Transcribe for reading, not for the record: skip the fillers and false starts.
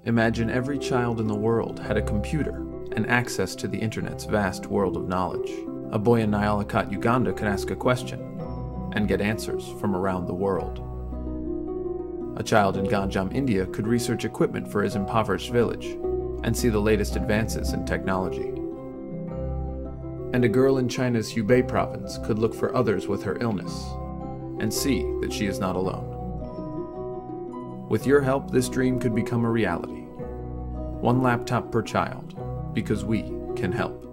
Imagine every child in the world had a computer and access to the internet's vast world of knowledge. A boy in Nyalakot, Uganda could ask a question and get answers from around the world. A child in Ganjam, India could research equipment for his impoverished village and see the latest advances in technology. And a girl in China's Hubei province could look for others with her illness and see that she is not alone. With your help, this dream could become a reality. One laptop per child, because we can help.